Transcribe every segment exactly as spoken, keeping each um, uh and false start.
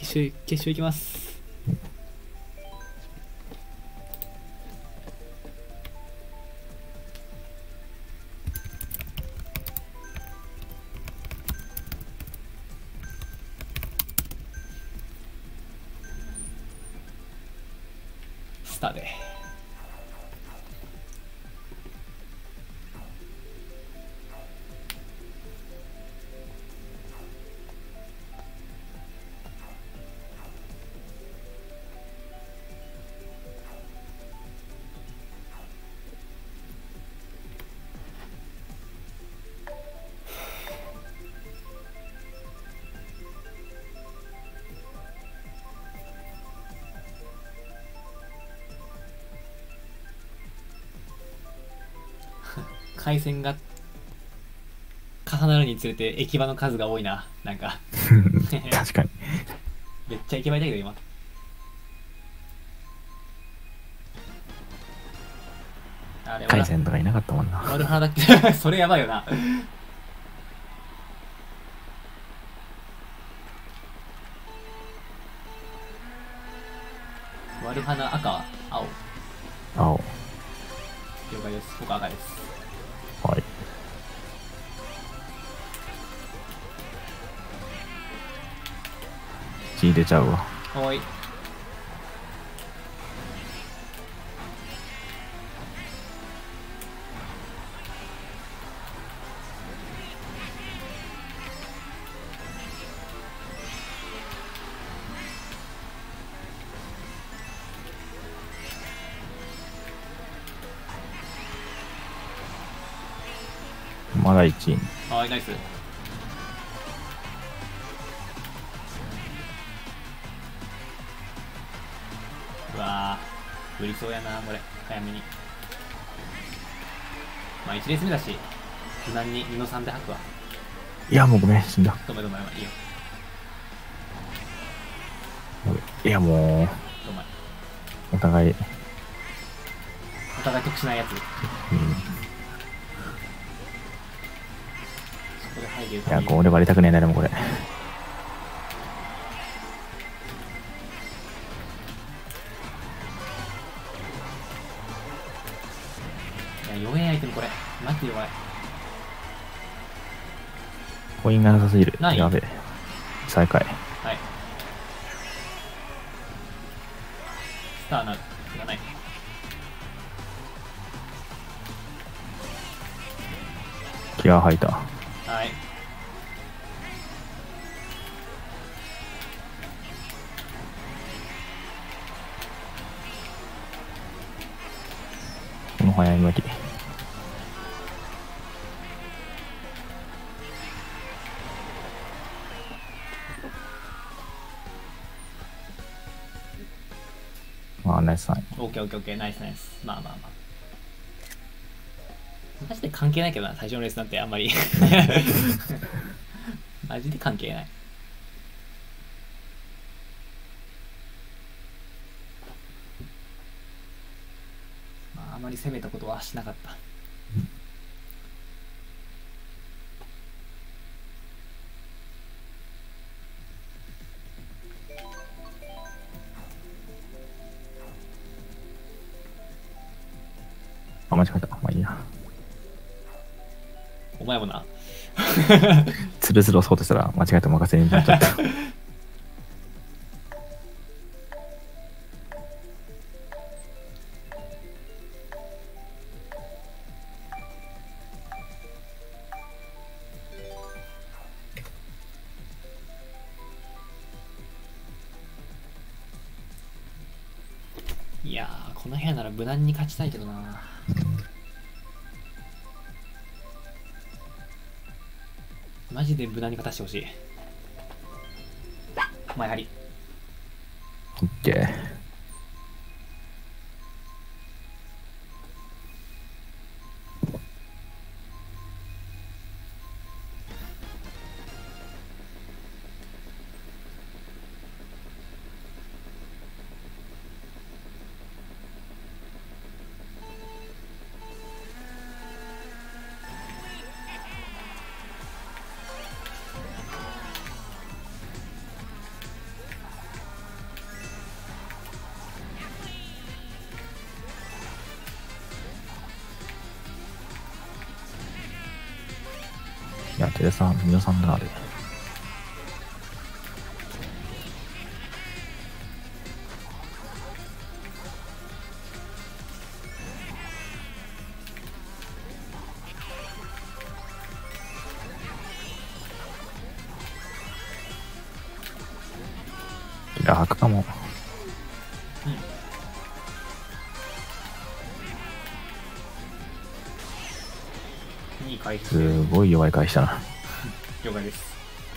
勝決勝いきます。スターで回線が重なるにつれて駅場の数が多いな。なんか確かに。 めっちゃ駅場いたけど今。あれ回線とかいなかったもんな。 マルハラだっけそれやばいよな。マルハナ赤青青。 了解です。僕赤です。 はい。血出ちゃうわ。 はい。 まだいちい。 はい、ナイス。うわぁ、無理そうやな、これ。早めに。まあ、いちレース目だし、無難ににのさんで吐くわ。 いや、もうごめん、死んだ。 どめどめ、いいよ。 いや、もう、 どめ。 お互い、 お互い得しないやつ。 うん、 そこで入るよ。 いや、これ割りたくねえな、でもこれ。 いや、弱いアイテムこれ。マジで弱い。 コインがなさすぎる。 ないやべえ。最下位。 はい。スターなる。がない。 気合入った。 はい。 この早い無理。まあ、ナイスサイン。 オッケーオッケーオッケー、ナイスナイス。まあまあまあ。マジで関係ないけどな、最初のレースなんてあんまり。マジで関係ない。まあ、あまり攻めたことはしなかった。 あ、間違えた。まあいいや。 お前もな。 つるつる押そうとしたら間違えて任せになっちゃった。 いやー、この部屋なら無難に勝ちたいけどな。マジで無難に勝たしてほしい。まあやはり。 オッケー。 でさ、みのさんだな、あれ。楽かも。 うん。いい回避。 すごい弱い回したな。 了解です。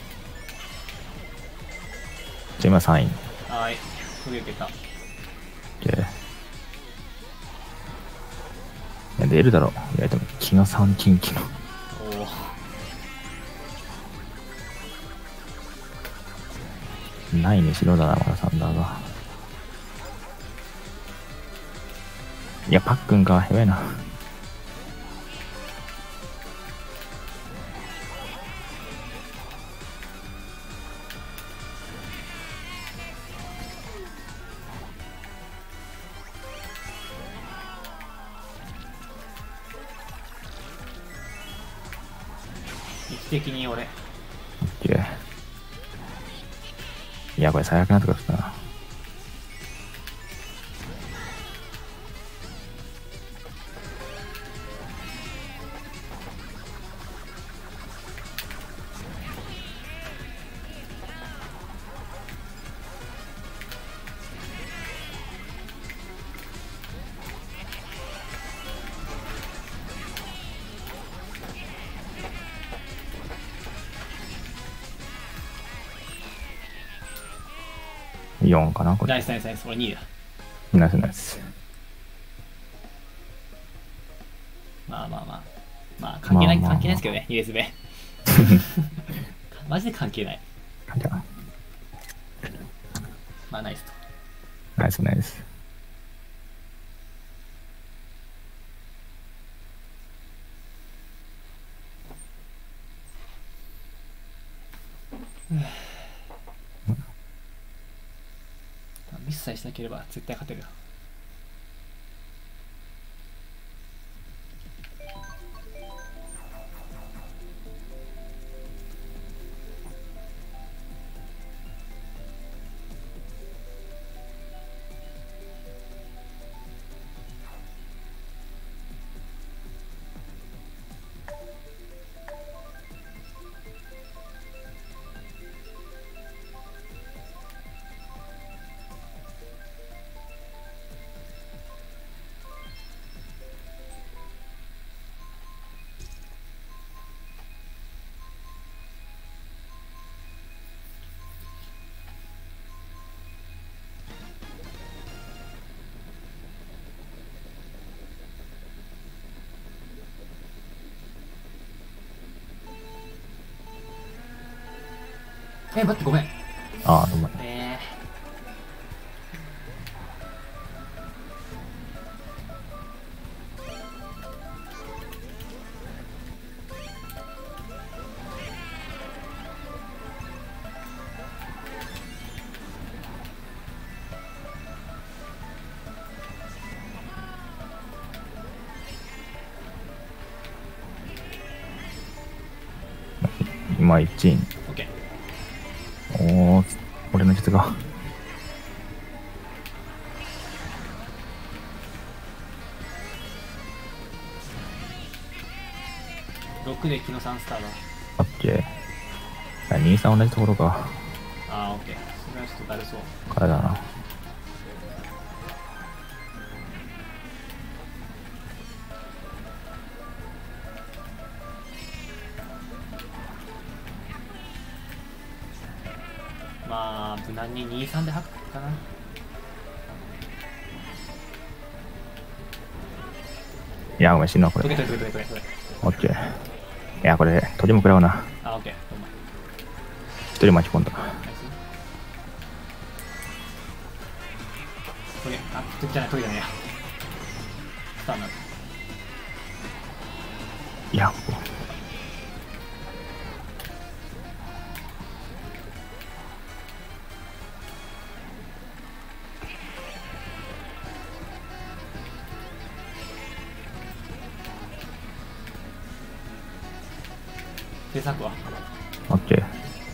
じゃあ今さんい。 はい。飛び受けた。 で、いや出るだろう。いや、でも、気の三近畿の。 おお。 ないにしろだな、まだサンダーが。いや、パックンか、やばいな。 位置的に俺。 いや、いやこれ最悪なとこだったな。よんかな、これ。 ナイスナイスナイス。俺にいだ。 ナイスナイス。 まあまあまあ。まあ関係ない、 まあまあまあ関係ないですけどね、ユーエスビー。マジで関係ない。 じゃあ、 まあナイスと。 ナイスナイス。 ミスさえしなければ絶対勝てるよ。え、待って、ごめん。 ああ、どうも。 え今いちい。 ー、オッケー。 おお、俺の術が。 ろくで木のさんスターだ。 オッケー。に、さん同じところか。 あー、オッケー。それはちょっとだるそう。 からだな。 まあ、無難にに、さんで吐くかな。 いや、ごめん、死ぬわ、これ。 トゲトゲトゲトゲトゲトゲ。 オッケー。いや、これ、鳥も食らうな。 あー、オッケー。ほんま。 一人巻き込んだ。 ナイス。トゲ、あ、トゲじゃない、トゲじゃないや。スターになる。 いや、ここ。 手作は。 オッケー。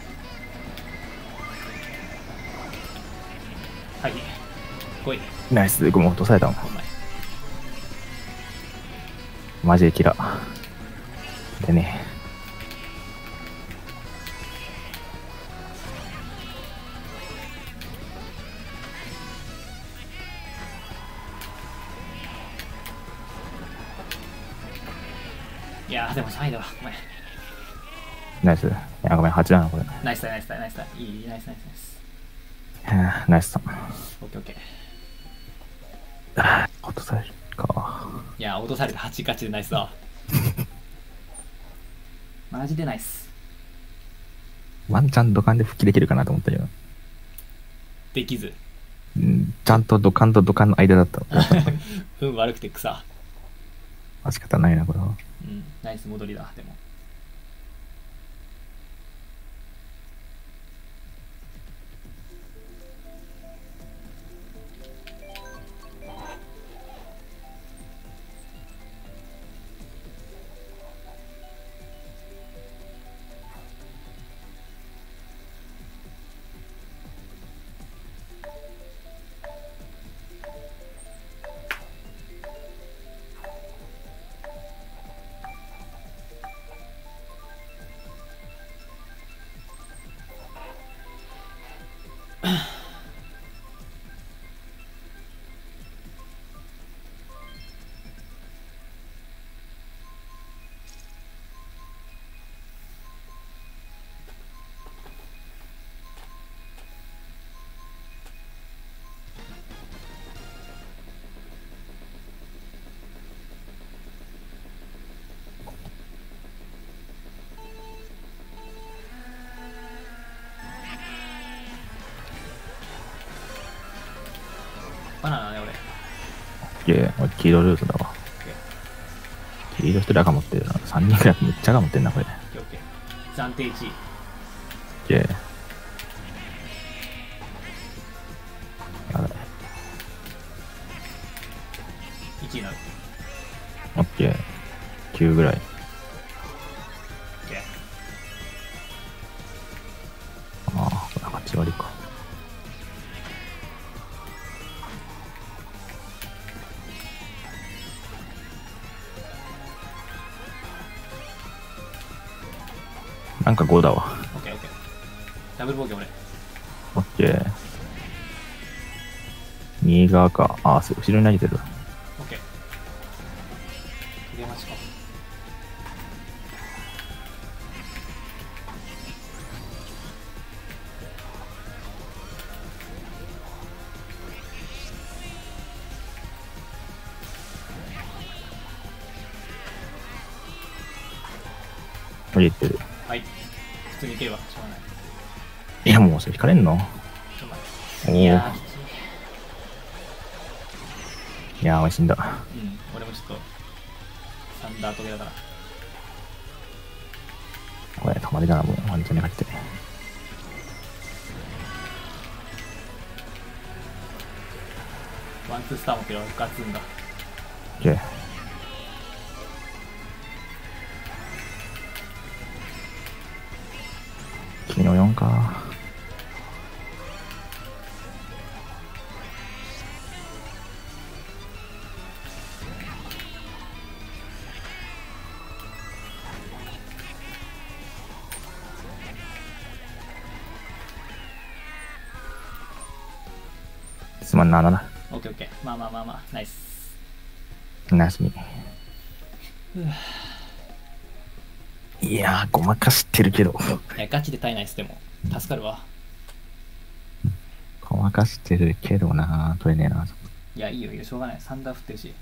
はい。来い。 ナイス。ごめん、落とされたもん。 お前。 マジでキラ。でね。 いやー、でもさんいだわ。ごめん。 ナイス。いや、ごめん、はちだな、これ。 ナイスだ、ナイスだ、ナイスだ。いい、ナイス、ナイス、ナイス。 ナイスさん。 オッケーオッケあー落とされるか。 ー。いやー、落とされてはちガチでナイスだわ。マジでナイス。 ワンチャンドカンで復帰できるかなと思ったけど。 できず。 うんちゃんとドカンとドカンの間だったの。 運悪くて草。 あ、仕方ないな、これは。 うん、ナイス戻りだ、でも。バナナね、俺。 いや、俺黄色ルートだわ。黄色一人赤持ってるな。さんにんくらいめっちゃ赤持ってんな、これ。 オッケーオッケー。暫定いちい。 いや。やばい。 いちいになる。 オッケー。きゅうぐらい。 オッケー。 ああ、これはち割か。なんかごだわ。 オッケーオッケー。ダブル防御俺。 オッケー。右側か。ああ、そう、後ろに投げてる。 オッケー。切れ待ちか。 投げてる。 はい。普通にいければしょうがない。 いや、もうそれ引かれんのちょっと待おお。 って。いやー、きつい。 いやー、美味しいんだ。 うん、俺もちょっと、サンダートゲだから。 これ、たまりだな、もう。ワンチャンにかけて。 ワンツースター持ってるわ、ガツンだ。 オッケー。昨日よんか。すまんな、なな。 オッケーオッケー。まあまあまあまあ、ナイス。 ナイスミ。 うぅいやー、ごまかしてるけど。 いや、ガチで耐えないっす、でも。助かるわ。 ごまかしてるけどな、取れねえな。 いや、いいよいいよ、しょうがない。サンダー振ってるし。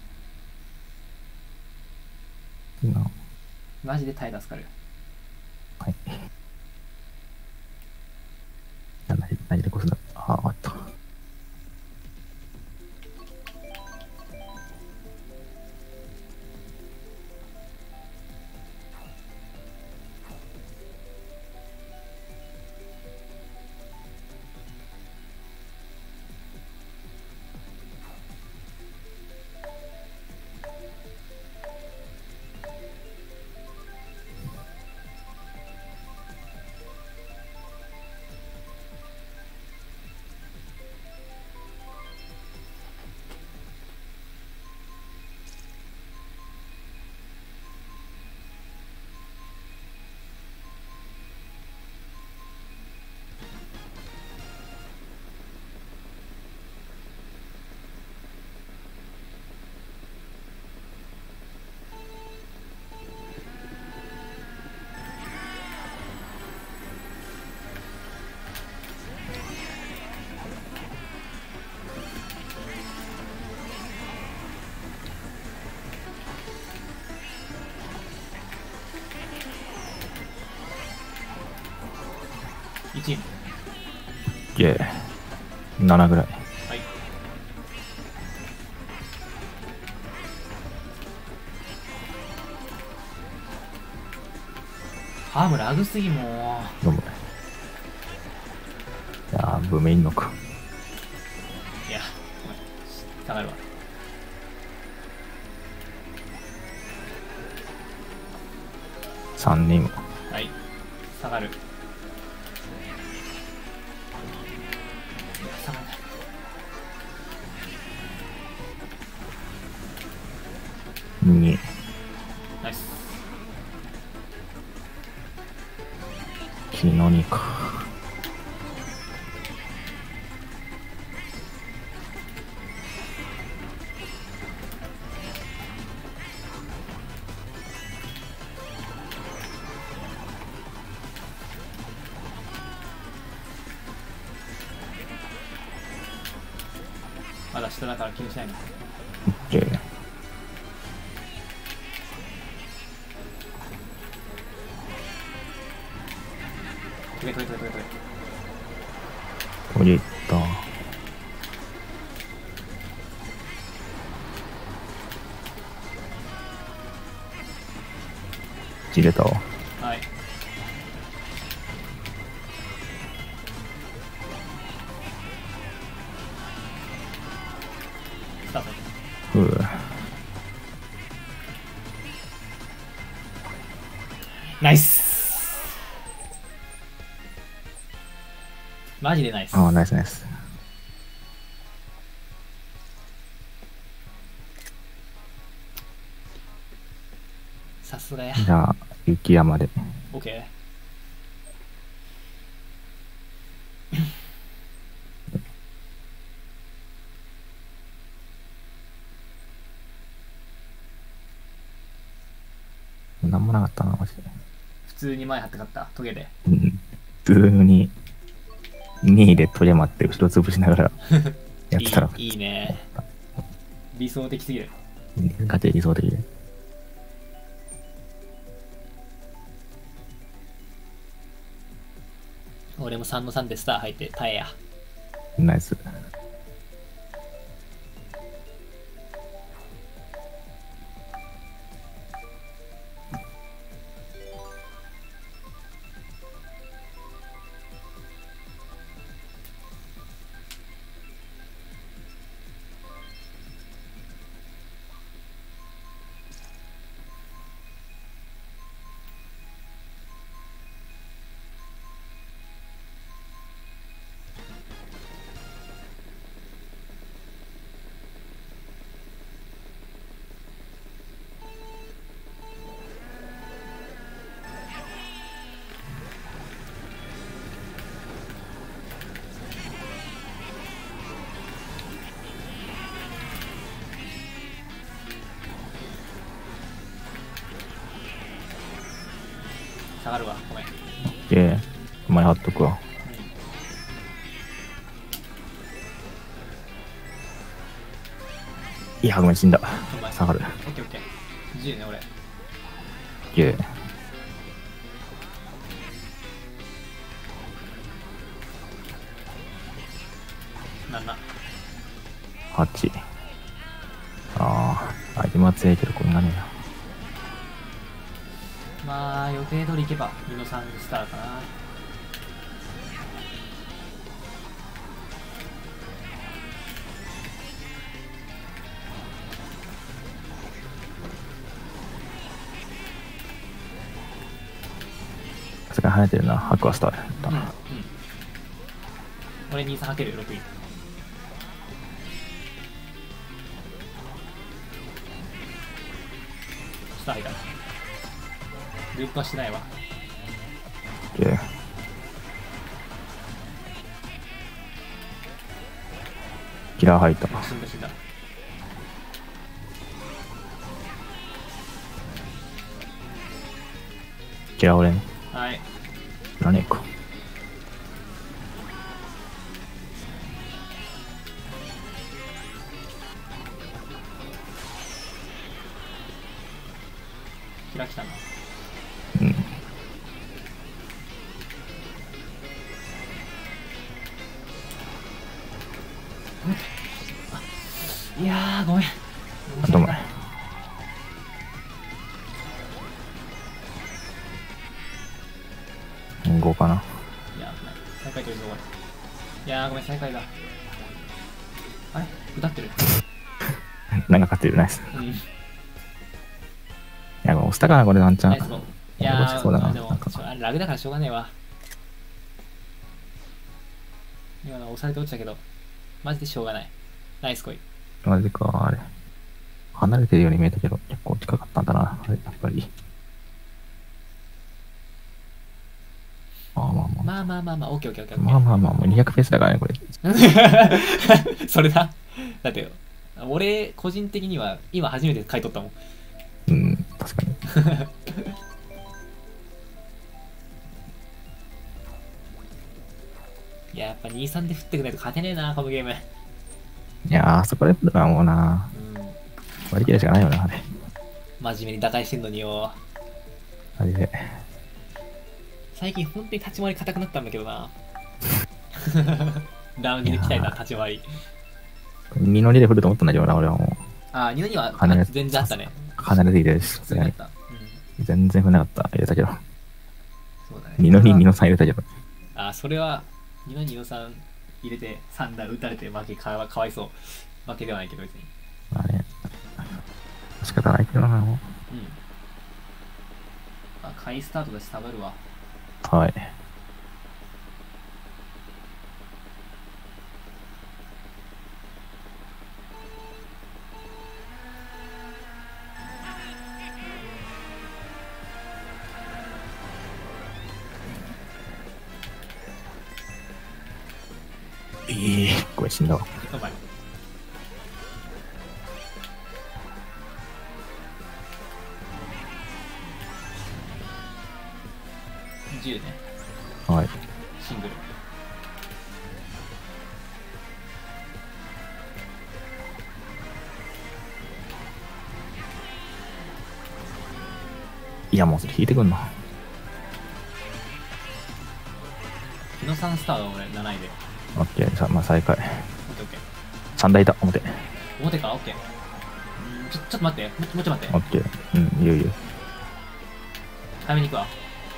今マジで耐え助かる。 はい。何何でこすだ。あ、あった。 ち。 ゲー。ななぐらい。 はい。ハームラグすぎもどうも。いやー、ブメインのか。 う。いや、ごめん。下がるわ。 さんにんも。 はい。下がる。いや、下がらない。 に。 ナイス。 木のにか。 まだ下だから気にしないの。 ゲー。 トゲトゲトゲトゲトゲ。 降りた。切れたわ。 はい。スタート。 ふう。 ナイス。マジでナイス。 ああ、ナイスナイス。 さすがや。 じゃあ、雪山で。 オッケー。 なんもなかったな、マジで。 普通に前張って勝った。トゲで。 うん普通ににいでトゲ待って後ろ潰しながらやってたらいいいいね。理想的すぎる。 ガチで理想的で。 俺もさんのさんでスター入って耐えや。 ナイス。 下がるわ。ごめん。 で、前貼っとくわ。いや、ごめん、死んだ。 お前下がる。 オッケーオッケー。じゅうね、俺。 ゲー。 なな。 はち。ああ、アイテムは強いけど、こんなねえな。 まあ、予定通り行けば、にのさんスターかな。 さすがに跳ねてるな。アクアスターやったうん。うんな。。 俺にさんかけるろくい。スター入った。ループはしてないわ。 ゲー。キラー入った。 死んだ死んだ。 キラー俺ね。 はい。 いらねえか。 開きたな。 うん。 いやーごめん。 あともない。ごかな。 いやー、危ない。最下位取りそうこれ。いやーごめん、最下位だ。あれ歌ってる。 なんか勝ってる、ナイス。 うん。 いや、押したかな、これ、ワンチャン。 ナイスゴー。いやー、 そうだな。 でもなんかしょラグだからしょうがねえわ。今の押されて落ちたけど、マジでしょうがない。ナイス恋。 マジか、あれ。離れてるように見えたけど、結構近かったんだな、あれ、やっぱり。まあまあまあ。 まあまあまあまあ、オッケーオッケーオッケー。 まあまあまあ、もうにひゃくペースだからね、これ。 それだ。だって、俺、個人的には、今初めて買い取ったもん。 うん、確かに。 いや、やっぱにさんで振ってくれないと勝てねえな、このゲーム。 いやー、そこで振るのはもうな、 うん。 割り切るしかないよな、あれ。 真面目に打開してんのによ。 あれで。 最近本当に立ち回り硬くなったんだけどな。ラウンドで鍛えた立ち回り。 二の二で振ると思ったんだけどな、俺はもう。 あ、にのには離れ全然あったね。 離れているし、 普通にあった。うん。 全然振れなかった。入れたけど。 そうだね。 二の二、二の三入れたけど。 あ、それは、にのにのさん入れてさん打打たれて負けかわ、かわいそう。負けではないけど別に。 まあね。仕方ないけどな、もうん。あ、買いスタートだし下がるわ。 う。はい。ええー、これ死んだわ。 やばい。じゅうね。 はい。 シングル。 いや、もうそれ引いてくんな。 日野さんスターだ俺なないで。 オッケー、さまあ再開。 オッケーオッケー。 三台だ、表。 表かオッケー。うん、ちょ、ちょっと待って。ももうちょっと待って。 オッケー。うん、いいよいいよ。 早めに行くわ。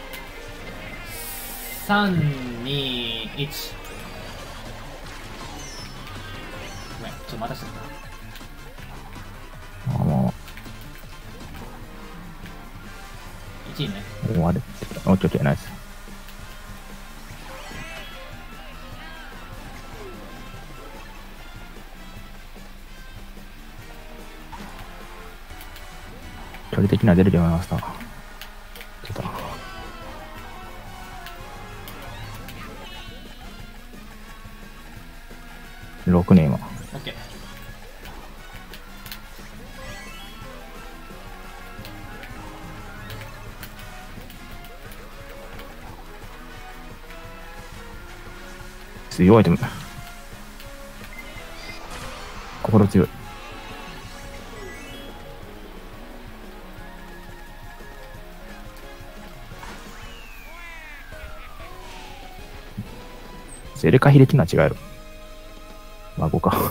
さん、に、いち。ごめん、ちょっと待たせちゃった。 あもいちいね。 う、終われ。オッケーオッケー、ナイス。距離的には出るようになりました。ちょっと。ろくね、今。 オッケー。 強いアイテム。心強い。ゼレカ秀樹のは違うやろ。まあ、ごか。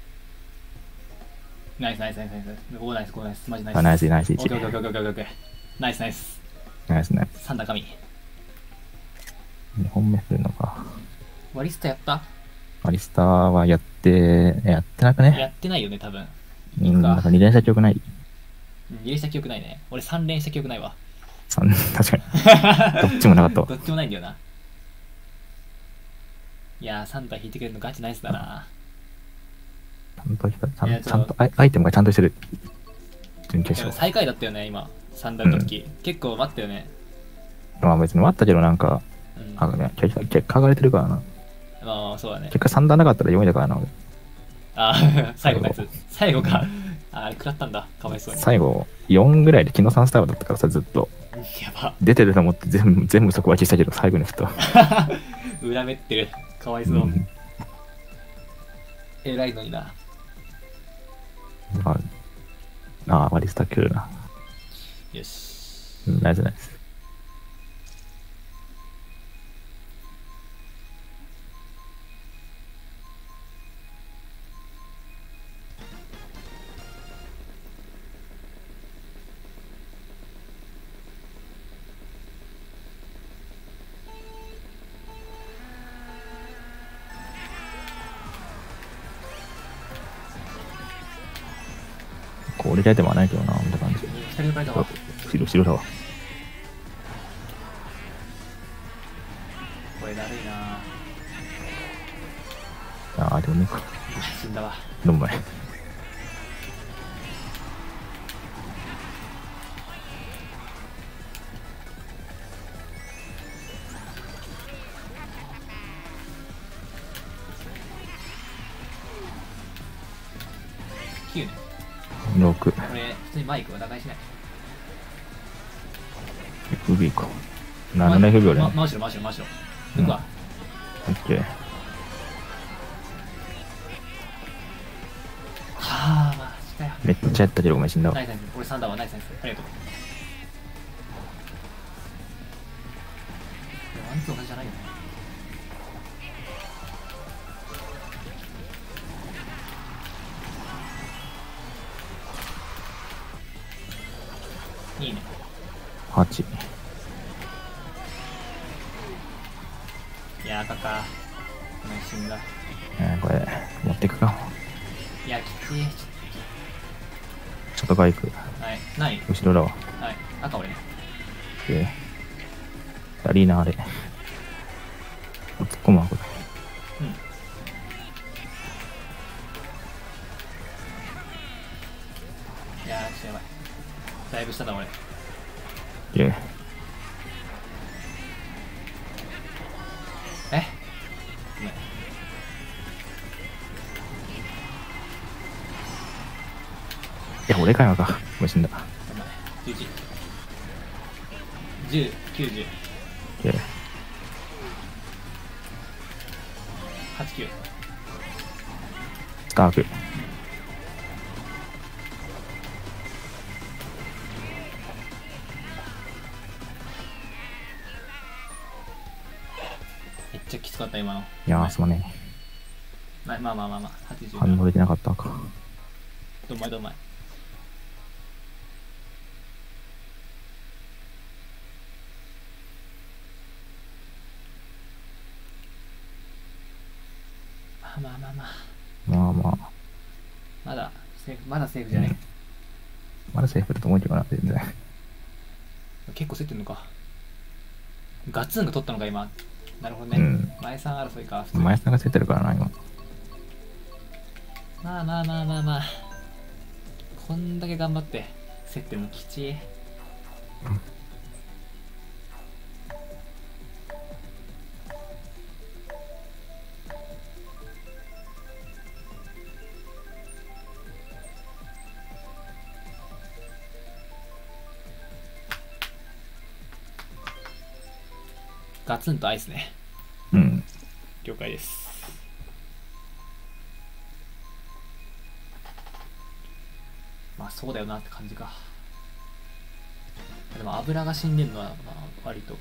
ナイスナイスナイスナイス。ゴーナイスゴーナイス。マジナイス。 あ、ナイスナイスいち。 オッケーオッケーオッケーオッケーオッケー。ナイスナイス。 ナイスナイ三打神。 ス。にほんめ振るのか。 ワリスタやった？ アリスターはやって、やってなくやね。 ってないよね、多分。 うん、なんかに連した記憶ない。 に連した記憶ないね。俺さん連した記憶ないわ。 さん確かに。どっちもなかったわ。 どっちもないんだよな。いやー、さん打引いてくれるのガチナイスだな。 ちゃんと、ちゃいやんちゃんとアイ、アイテムがちゃんとしてる。準決勝。 最下位だったよね、今。さん打の時、うん。結構待ったよね。 まあ別に待ったけどなんか、 うん、 あね、結果、結果上がれてるからな。 まあ、そうだね。 結果さん打なかったらよんいだからな、俺。 ああ、最後のやつ。最後か。ああれ食らったんだ。かわいそうに。 最後、よんぐらいで木野さんスタイルだったからさ、ずっと。 やば。 出てると思って全部、全部そこは消したけど、最後に振った。 裏目ってる。かわいそう。うん、偉いのにな。 まあ、ああ、割りスタ来るな。 よし。 ナイスナイス。 俺じゃでもないけどな、みたいな感じ。 ふたり抜かれたわ。 後ろ、後ろだわ。 これだるいな。 ああ、でもね、 死んだわ。 どんまい。 きゅうね。 ろく。 これ、普通にマイクは打開しない。 エフビー か。なな エフビー 俺ま、 ね。 真後ろ、真後ろ、真後ろ。抜くわ。 オッケー。 はあ、マジかよ。 めっちゃやったけどごめん死んだわナイ。スナイス。俺さんだわ、ナイスナイス。ありがとう。ワンツー同じじゃないよね。いいね。 はち。 いや、赤か。ごめん、死んだ。 えー、これ、持ってくか。 いや、きちい。 外側行く。 はい。何後ろだわ。 はい。赤俺ね。 で、アリーナあれ。突っ込むわ、これ。 うん。いやー、ちょっとやばい。だいぶ下だ、俺。 で、 えごめん。 いや、俺かよか。ごめん死んだ。 ごめん。じゅういち。じゅう、きゅうじゅう。 で、 はち、きゅう。 スターク。 めっちゃきつかった、今の。 いやー、すまねまあまあまあまあまあ。はちじゅえ。 う。 反応できなかったか。 どんまいどんまい。まあまあまあまあ。 まあまあ、 まだセーフ、まだセーフじゃない。 まだセーフだと思うけどな、全然。 結構競ってんのか。ガツンが取ったのか、今。なるほどね。 うん前さん争いか。 前さんが競ってるからな、今。 まあまあまあまあまあ。こんだけ頑張って競ってるのきちい。ガツンとアイスね。 うん。 了解です。まあそうだよなって感じか。でも油が死んでんのはまあ割と。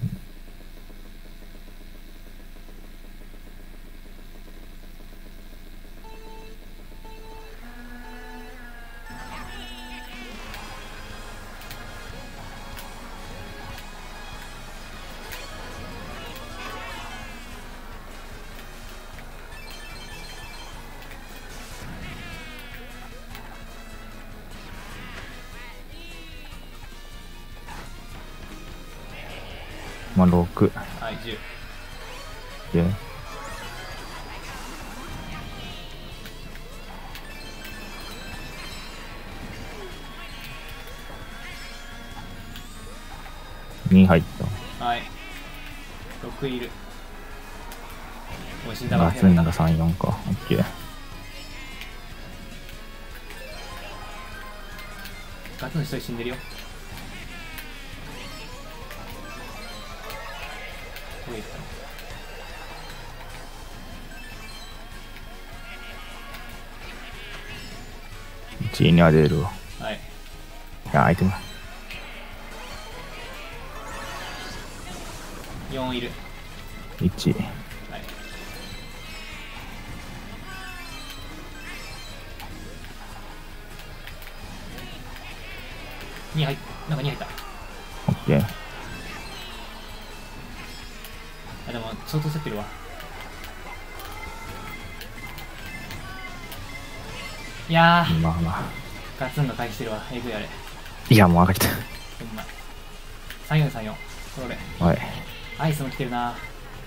まあ、ろく。 はい、じゅう。 で、に入った。 はい。ろくいる。おいしんだわ。 ガツンがさん、よんか。オッケー。 ガツン一人死んでるよ。どういったの？ いちいには出るわ。 はい。 いや、アイテム。 よんいる。 いち。 はい。に入った。なんかに入った。 オッケー。 あ、でも相当競ってるわ。いやー、 まあまあ。 ガツンが回避してるわ。えぐいあれ。 いや、もう赤来た。 ほんま。さんよんさんよん。それ。 おい。 アイスも来てるな。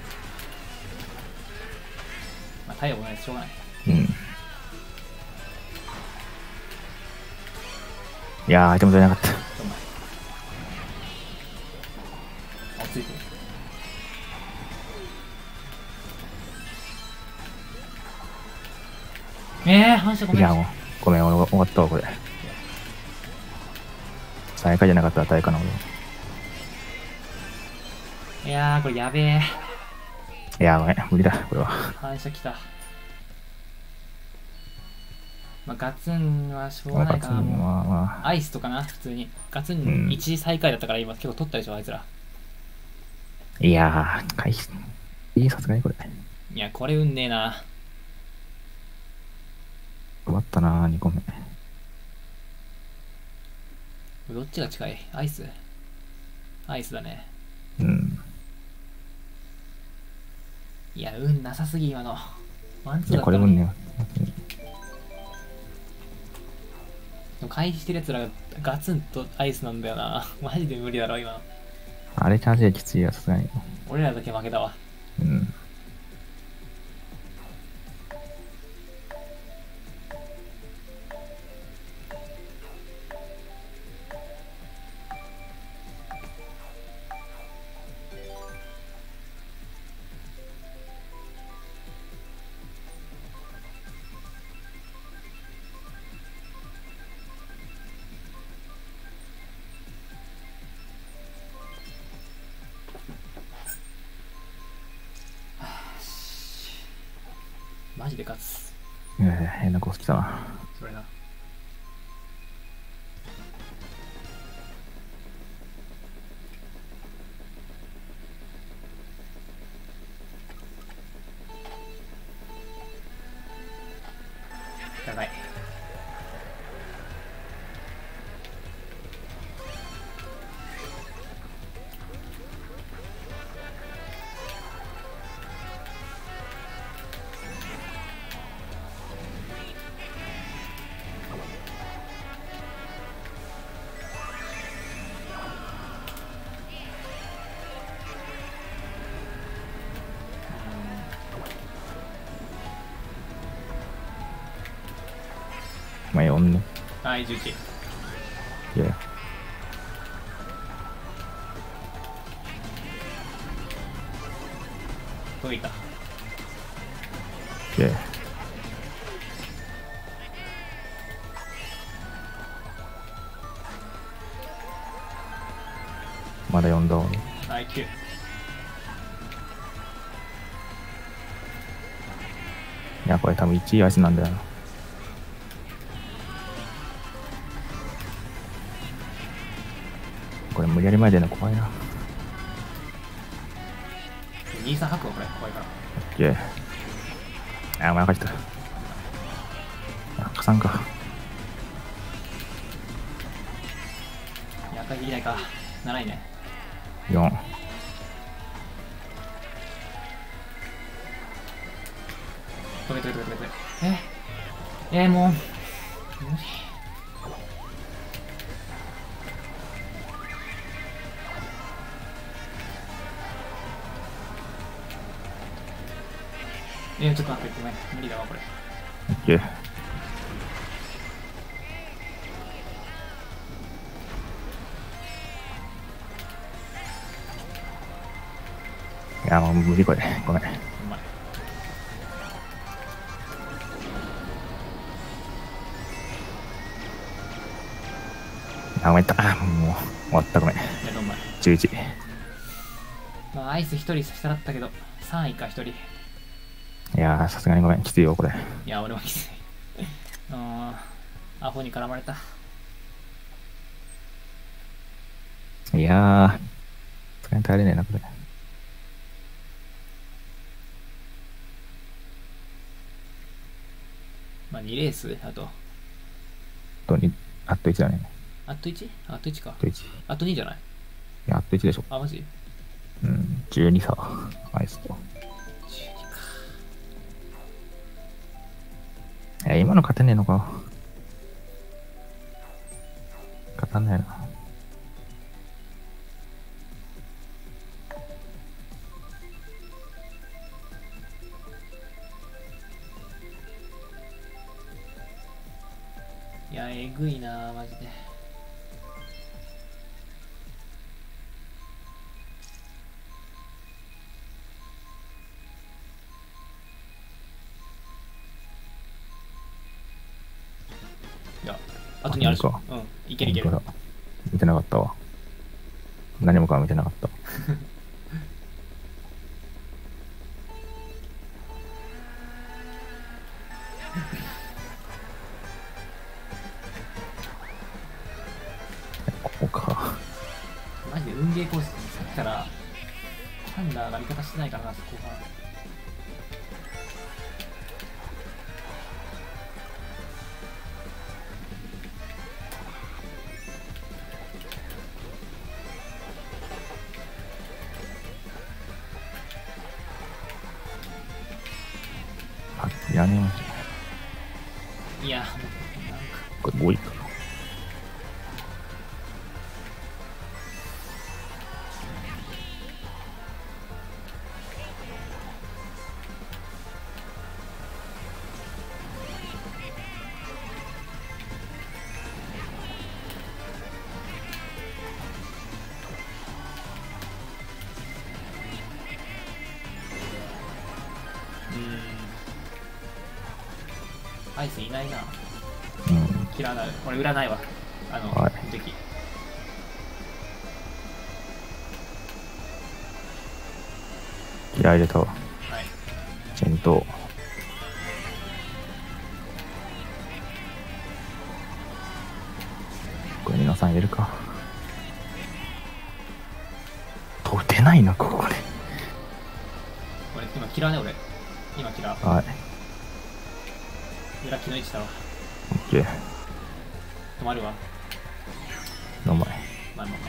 まあ、太陽もないです。しょうがない。 うん。いやー、相手も出なかった。 ほんま。あ、ついてる。えー、反射ごめん。 いや、もう、ごめん、俺終わったわ、これ。最下じゃなかったら大かな、 いやー、これやべえ。 俺。いや、ごめん、無理だ、これは。 反射きた。まあ、ガツンはしょうがないかな、もう。 まあまあ。 アイスとかな、普通に。ガツうンん一時最下位だったから今結構取ったでしょ、あいつら。 いやー、回避。いい、さすがにこれ。 いや、これうんねえな。 終わったなー、にこめ。 どっちが近い？アイス？アイスだね。 うん。 いや、運なさすぎ、今の。ワンツいや、 ーだったのに。 これもね、 でも回避してる奴らがガツンとアイスなんだよな。マジで無理だろ、今の。 あれチャージはきついや、さすがに。 俺らだけ負けたわ。 うん。 マジで勝つ。 いやいや、変なコース来たな。 それな。やばい。 まあ、よんね。 はい、じゅういち。 いや、 遠いか。 いや、まだよんだわ。 はい、きゅう。 いや、これ多分いちいアイスなんだよな。これ無理やり前での怖いな。 にさん吐くわ、これ。怖いから。 オッケー。あ、お前赤来た。あ、加算か。 いや、赤いできないか。なないね。 よん。 止め止め止め止め止め。ええー、もう。無理。えー、ちょっと待って、ごめん。無理だわ、これ。 オッケー。いや、もう無理これ。ごめん。 うまい。 あ、ごめんた。あ、もう終わった。ごめん。 いや、どんまい。 じゅういち。 まあ、アイス一人したかったけど、さんいか、一人。 いやー、さすがにごめん。きついよ、これ。 いや、俺もきつい。うーん。アホに絡まれた。 いやー、さすがに耐えれねえな、これ。 まあ、にレースあと。 とに、あといちだね。 あと いち？ あといちかあ。といち。いあとにじゃない？ や、あといちでしょ。 あ、マジ？ うん、じゅうにさ。アイスと。 じゅうにか。 え、今の勝てねえのか。 かんないな。 いや、えぐいなマジで。いや、あとにあるし。 あなんかうん、いけるいける。 本当だ見てなかったわ。何もかも見てなかった。ここか。 マジで運ゲーコースにさっきからハンダーが味方してないからな、そこが。 あ、屋根文字。 いや、もうなんかこれごいかな。 うーん。アイスいないな。 うん。 嫌いな。俺裏ないわ。あの、 はい時々。 気合い入れたわ。 はい。 戦闘。これ皆さん入れるか。取れないな、ここで。 俺、今嫌うね、俺。今嫌う。 はい。 裏木の位置だわ。 オッケー。 止まるわ。 の前。 まあまあまあ。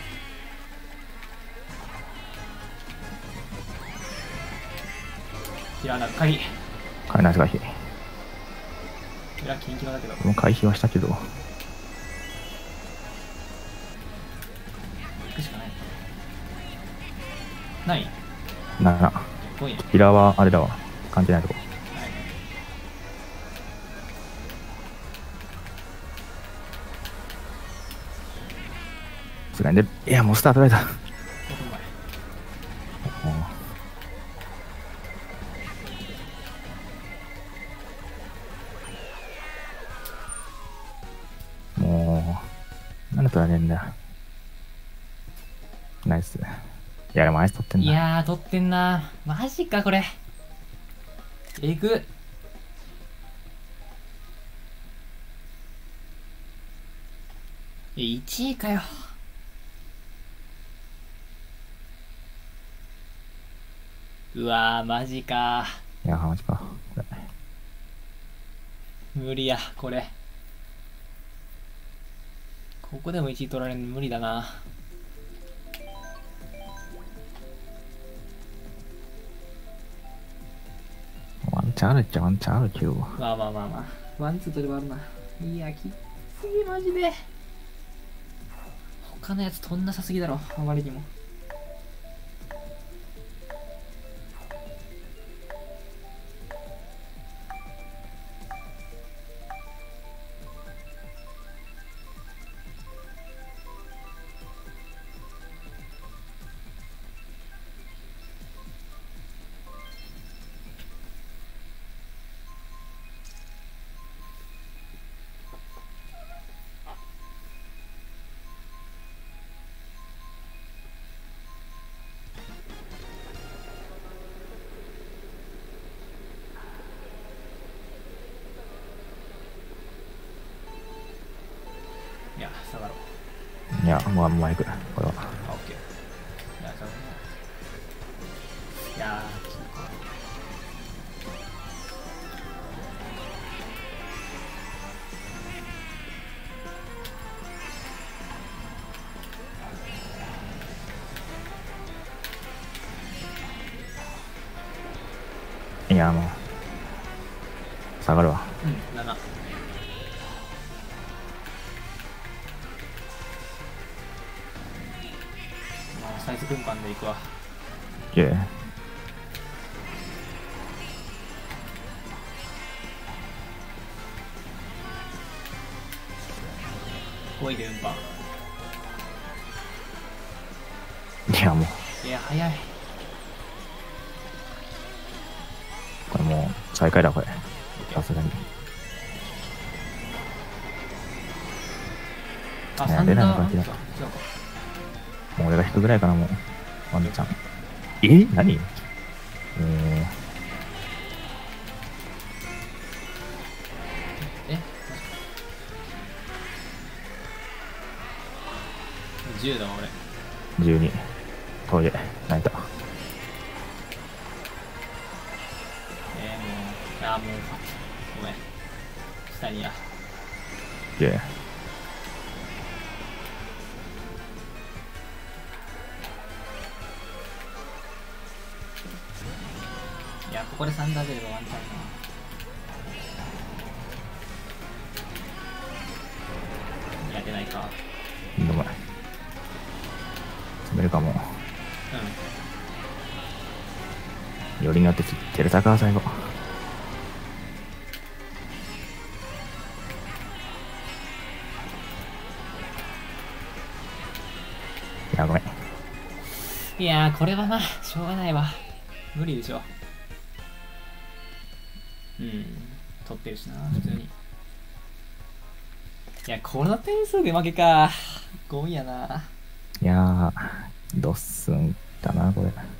嫌うな、鍵。 買えない回避。 裏キンキノだけど。 もう回避はしたけど。 行くしかない。ないなな。 ごいね。 キラーはあれだわ。関係ないとこ。 はい。 さすがにで、いや、もうスタートライダー。 ごふんまえ。 もう、なんで取られんだよ。ナイス。いや、でもアイス取ってんだ。 いやー、取ってんな。マジか、これ。えぐ。え、いちいかよ。うわー、マジか。 いや、マジか。これ無理や、これ。ここでもいちい取られるの無理だな。 ワンチャンあるっちゃワンチャンあるけど。 まあまあまあまあ。ワンツー取ればあるな。いや、きっつい、マジで。他のやつ取んなさすぎだろ、あまりにも。いや、下がろう。 いや、もうあんまいく。これは。 あ、オッケー。いや、下がろう。いやー、ちょっと。 いや、もう。下がるわ。 うん、なな。 最速運搬で行くわ。 オッケー。 おいで運搬。 いや、もう、 いや、早い。 これもう、最下位だ、これ。さすがに。 あ、 ねサンダー出ないのか出ない違うか。 もう俺が引くぐらいかな、もう。ワンちゃん。え何ええじゅうだわ、俺。 ー、じゅうに。トイレ。泣いた。 えー、もう、あー、もう、ごめん。下にや。 オッケー。 いや、ここでサンダー出ればワンチャンな。いや、出ないか。 ごめん。詰めるかも。 うよりによってテレサか、最後。いや、ごめん。 ん。いやー、これはまあ、しょうがないわ。無理でしょ。うん。取ってるしな、普通に。いや、この点数で負けか。ゴミやな。 いやー、ドッスンだな、これ。